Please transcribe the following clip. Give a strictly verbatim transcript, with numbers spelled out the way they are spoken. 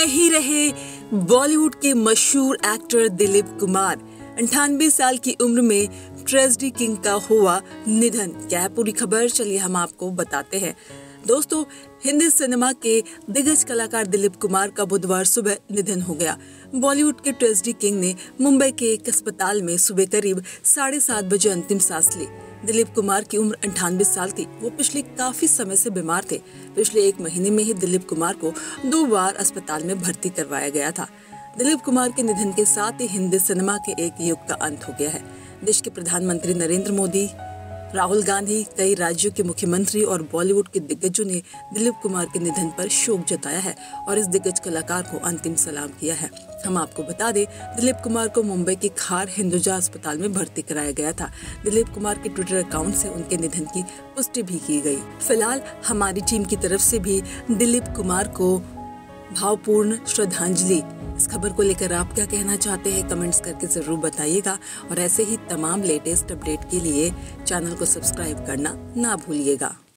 नहीं रहे बॉलीवुड के मशहूर एक्टर दिलीप कुमार। अंठानवे साल की उम्र में ट्रेजेडी किंग का हुआ निधन। क्या है पूरी खबर, चलिए हम आपको बताते हैं। दोस्तों, हिंदी सिनेमा के दिग्गज कलाकार दिलीप कुमार का बुधवार सुबह निधन हो गया। बॉलीवुड के ट्रेजेडी किंग ने मुंबई के एक अस्पताल में सुबह करीब साढ़े सात बजे अंतिम सांस ली। दिलीप कुमार की उम्र अंठानवे साल थी। वो पिछले काफी समय से बीमार थे। पिछले एक महीने में ही दिलीप कुमार को दो बार अस्पताल में भर्ती करवाया गया था। दिलीप कुमार के निधन के साथ ही हिंदी सिनेमा के एक युग का अंत हो गया है। देश के प्रधानमंत्री नरेंद्र मोदी, राहुल गांधी, कई राज्यों के मुख्यमंत्री और बॉलीवुड के दिग्गजों ने दिलीप कुमार के निधन पर शोक जताया है और इस दिग्गज कलाकार को अंतिम सलाम किया है। हम आपको बता दें, दिलीप कुमार को मुंबई के खार हिंदुजा अस्पताल में भर्ती कराया गया था। दिलीप कुमार के ट्विटर अकाउंट से उनके निधन की पुष्टि भी की गई। फिलहाल हमारी टीम की तरफ से भी दिलीप कुमार को भावपूर्ण श्रद्धांजलि। इस खबर को लेकर आप क्या कहना चाहते हैं, कमेंट्स करके जरूर बताइएगा और ऐसे ही तमाम लेटेस्ट अपडेट के लिए चैनल को सब्सक्राइब करना ना भूलिएगा।